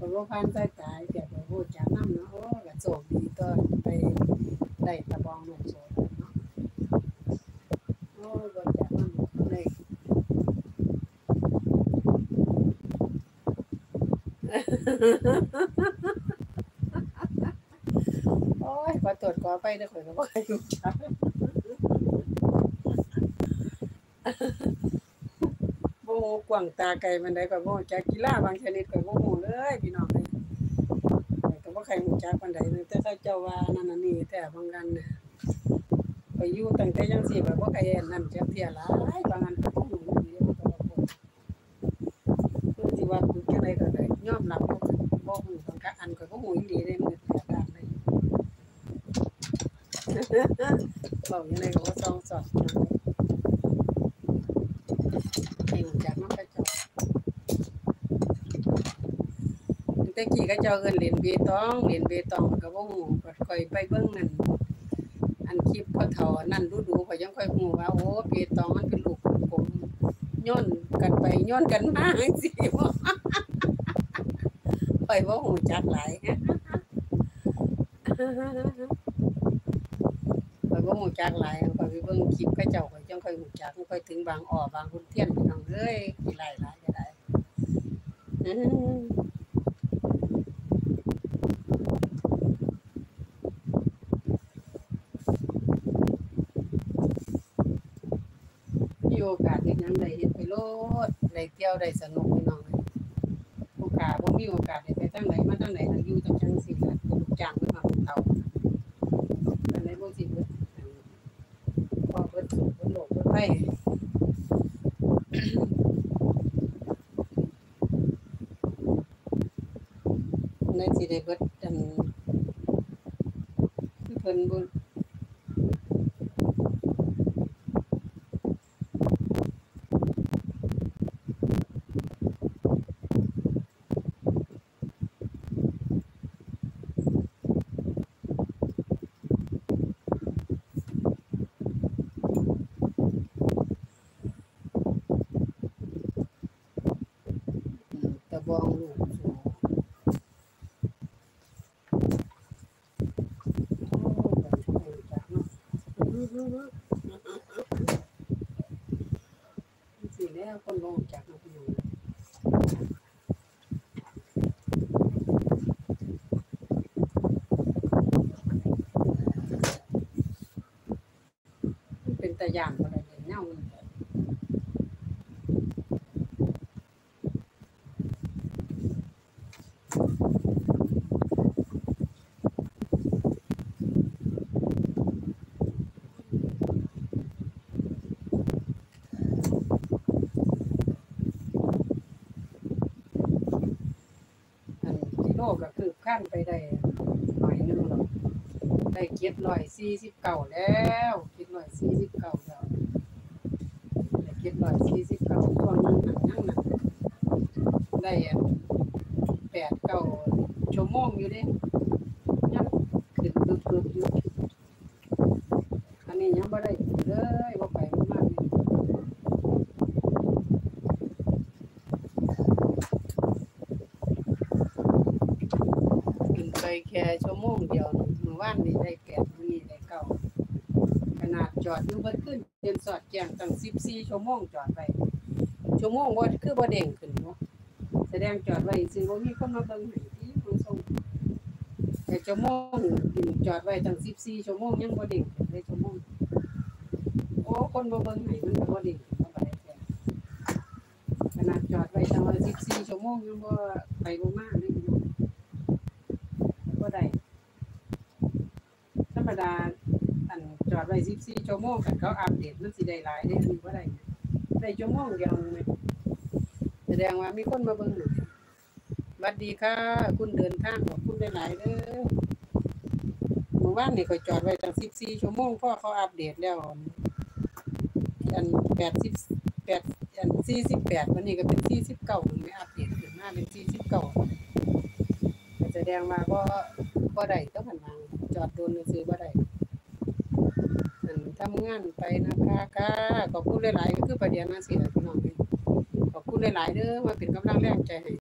บ่ผ่านสายตาแก่บ่ฮู้จักนำเนาะโอ้ก็โชคดีต่อไปได้ตะบองลูกโสดเนาะโอ้บ่จักนำเลยโอ้ยขอโทษขออภัยเด้อข้อยก็บ่เคยรู้จักบ่ฮู้กว้างตาไกลปานใดก็บ่รู้จักกีฬาบางชนิดก็บ่ฮู้เลยพี่น้องเอ้ยข้อยก็บ่ค่อยรู้จักปานใดแต่เขาเจ้าว่านั่นอันนี้แต่บางอันน่ะไปอยู่ตั้งแต่จังซี่ก็บ่เคยอันนั้นจักเที่ยหลายบางอันก็บ่รู้อยู่เด้แต่ว่าบ่คือสิว่าฝึกจังไดก็ได้ยอมรับบ่ฮู้บางอันก็บ่ฮู้อีหลีเด้มือแต่ละด้านเลยเว้าจังไดก็บ่ต้องสอนพี่น้องเอ้ยให้รู้จักนำเขาเจ้าแต่กี้เขาเจ้าเอิ้นเล่นเปตองก็บ่ฮู้ก็ค่อยไปเบิ่งนั่นอันคลิปพ่อเฒ่าอันนั้นดูๆข้อยยังค่อยฮู้ว่าโอ้เปตองมันเป็นลูกกลมๆโยนกันไปโยนกันมาจังซี่บ่ข้อยบ่ฮู้จักหลายข้อยบ่ฮู้จักหลายข้อยไปเบิ่งคลิปเขาเจ้าข้อยจังค่อยฮู้จักค่อยถึงบางอ้อบางขุนเทียนพี่น้องเอ้ยขี้ร้ายหลายก็ได้อือมีโอกาสเฮ็ดหยังได้เฮ็ดไปโลดได้เที่ยวได้สนุกพี่น้องเอ้ยผู้ขาบ่มีโอกาสได้ไปทางไหนมาทางไหนก็อยู่แต่จังซี่ล่ะลูกจ้างเพิ่นมาเฒ่าอันใดบ่สิเบิดพอเบิดสุขเบิดโลกเบิดภัยอันใดสิได้เบิดอันคือเพิ่นบ่ตะบองลูกโสโอ้ก็ให้รู้จักเนาะอือฮึจังซี้แหล้วคนบ่รู้จักเนาะพี่น้องมันเป็นตาย้านบ่ได้เล่นแนวมันอันกิโลก็คืบคลานไปได้หน่อยหนึงแล้วได้749แล้ว749แล้วได้749ช่วงนั้นน่ะยังนั่นได้อัน8-9ชั่วโมงอยู่เดะยังขึ้นพึบๆอยู่อันนี้ยังบ่ได้ขึ้นเลยบ่ไปบ่มาเลยขึ้นไปแค่ชั่วโมงเดียวนึงเมื่อวานนี้ได้8มื้อนี้ได้9ขนาดจอดอยู่เบิดคืนจนสอดแจ้งตั้ง14ชั่วโมงจอดไว้ชั่วโมงบ่คือบ่เด้งขึ้นเนาะแสดงจอดไว้ซื่อบ่มีคนมาเบิ่งให้ติผู้ส่งแต่ชั่วโมงจอดไว้ตั้ง14ชั่วโมงยังบ่เด้งขึ้นเลยชั่วโมงโอ้คนบ่เบิ่งให้มันก็บ่เด้งขึ้นมาได้แท้ขนาดจอดไว้ตั้งว่า14ชั่วโมงยังบ่ไปบ่มาเลยพี่น้องบ่ได้ธรรมดาอันจอดไว้14ชั่วโมงคันเขาอัปเดตมันสิได้หลายเด้อันนี้บ่ได้ได้ชั่วโมงเดียวนึงแหมแสดงว่ามีคนมาเบิ่งให้หวัดดีค่ะคุณเดินทางขอบคุณหลายๆเด้อเมื่อวานนี่ข้อยจอดไว้ตั้ง14ชั่วโมงพอเขาอัปเดตแล้วอัน88อัน48วันนี้ก็เป็น49ไม่อัปเดตขึ้นมาเป็น49ก็แสดงว่าบ่ได้ต้องหันมาจอดโดนซื่อบ่ได้อันทำงานไปนะคะค่ะขอบคุณหลายๆก็คือประเดี๋ยวนั้นสิล่ะพี่น้องขอบคุณหลายๆเด้อมาเป็นกำลังแรงใจให้